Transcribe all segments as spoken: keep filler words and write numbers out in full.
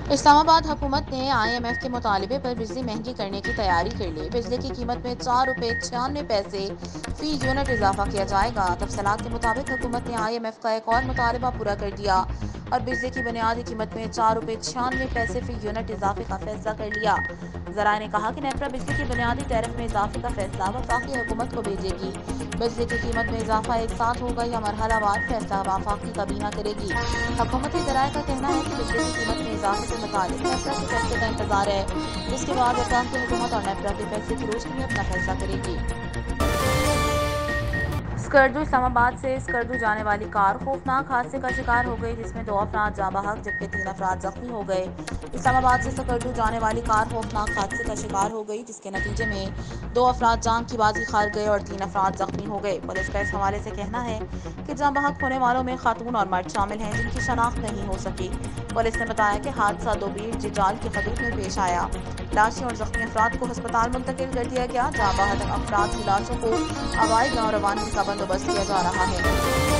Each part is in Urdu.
اسلام آباد حکومت نے آئی ایم ایف کے مطالبے پر بجلی مہنگی کرنے کی تیاری کر لی۔ بجلی کی قیمت میں چار روپے چھیانوے پیسے فی یونٹ اضافہ کیا جائے گا۔ تفصیلات کے مطابق حکومت نے آئی ایم ایف کا ایک اور مطالبہ پورا کر دیا اور بجلی کی بنیادی قیمت میں چار روپے چھیانوے پیسے فی یونٹ اضافے کا فیصلہ کر لیا۔ ذرائع نے کہا کہ نیپرا بجلی کی بنیادی ٹیرف میں اضافے کا فیصلہ وفاقی حکومت کو بھیجے گی۔ بجلی کی قیمت میں اضافہ ایک ساتھ ہوگا یا مرحلہ وار فیصلہ وفاقی کابینہ کرے گی۔ حکومتی ذرائع کا کہنا ہے کہ بجلی کی قیمت میں اضافے سے متعلق نیپرا کے فیصلے کا انتظار ہے، جس کے بعد وفاقی حکومت اور نیپرا کے فیصلے کی روشنی میں اپنا فیصلہ کرے گی۔ اسکردو اسلام آباد سے اسکردو جانے والی کار خوفناک حادثے کا شکار ہو گئی، جس میں دو افراد جاں بحق جبکہ تین افراد زخمی ہو گئے۔ اسلام آباد سے اسکردو جانے والی کار خوفناک حادثے کا شکار ہو گئی، جس کے نتیجے میں دو افراد جان کی بازی ہار گئے اور تین افراد زخمی ہو گئے۔ پولیس کا اس حوالے سے کہنا ہے کہ جاں بحق ہونے والوں میں خاتون اور مرد شامل ہیں، جن کی شناخت نہیں ہو سکی۔ پولیس نے بتایا کہ حادثہ دوبیر ججال کی خطوط میں پیش آیا۔ لاشیں اور زخمی افراد کو ہسپتال منتقل کر دیا گیا۔ جاں بحق افراد کی لاشوں کو آبائی گاؤں روانگی کا بندوبست کیا جا رہا ہے۔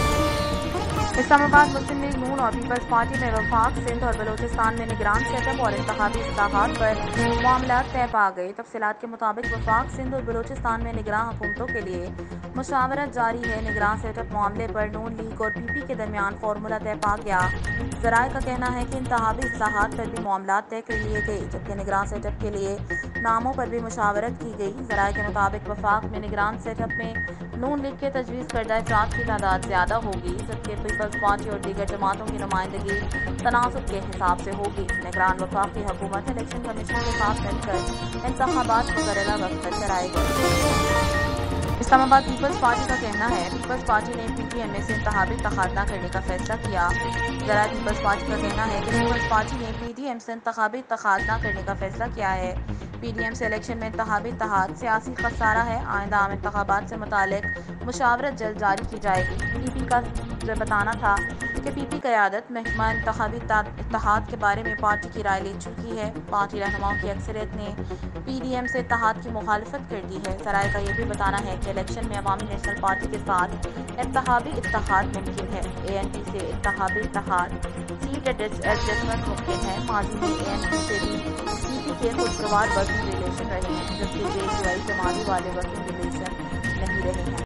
اسلام آباد مسلم لیگ نون اور پیپلز پارٹی میں وفاق سندھ اور بلوچستان میں نگران سیٹ اپ اور انتخابی اصلاحات پر معاملات طے پا گئے۔ تفصیلات کے مطابق وفاق سندھ اور بلوچستان میں نگراں حکومتوں کے لیے مشاورت جاری ہے۔ نگراں سیٹ اپ معاملے پر نون لیگ اور پی پی کے درمیان فارمولہ طے پا گیا۔ ذرائع کا کہنا ہے کہ انتخابی اصلاحات پر بھی معاملات طے کر لیے گئے، جبکہ نگراں سیٹ اپ کے لیے ناموں پر بھی مشاورت کی گئی۔ ذرائع کے مطابق وفاق میں نگران سیٹ اپ میں نون لیگ کے تجویز کردہ افراد کی تعداد زیادہ ہوگی، جبکہ پیپلز پارٹی اور دیگر جماعتوں کی نمائندگی تناسب کے حساب سے ہوگی۔ نگران وفاقی حکومت الیکشن کمیشن کے ساتھ مل کر انتخابات مقررہ وقت پر کرائے گی۔ اسلام آباد پیپلز پارٹی کا کہنا ہے پیپلز پارٹی نے پی ٹی ایم میں سے انتخابی اتحاد نہ کرنے کا فیصلہ کیا۔ ذرائع پیپلز پارٹی کا کہنا ہے کہ پیپلز پارٹی نے پی ڈی ایم سے انتخابی اتحاد نہ کرنے کا فیصلہ کیا ہے۔ پی ڈی ایم سے الیکشن میں انتخابی اتحاد سیاسی خسارہ ہے۔ آئندہ عام انتخابات سے متعلق مشاورت جلد جاری کی جائے گی۔ پی پی کا بتانا تھا کہ پی پی قیادت محکمہ انتخابی اتحاد کے بارے میں پارٹی کی رائے لے چکی ہے۔ پارٹی رہنماؤں کی اکثریت نے پی ڈی ایم سے اتحاد کی مخالفت کر دی ہے۔ ذرائع کا یہ بھی بتانا ہے کہ الیکشن میں عوامی نیشنل پارٹی کے ساتھ انتخابی اتحاد ممکن ہے۔ اے این پی سے انتخابی اتحاد، سیٹ ایڈجسٹمنٹ ممکن ہے۔ ماضی میں اے این پی سے بھی پی پی کے خوشگوار ورکنگ ریلیشن رہے ہیں، جبکہ جے یو آئی سے ماضی والے ورکنگ ریلیشن نہیں رہے ہیں۔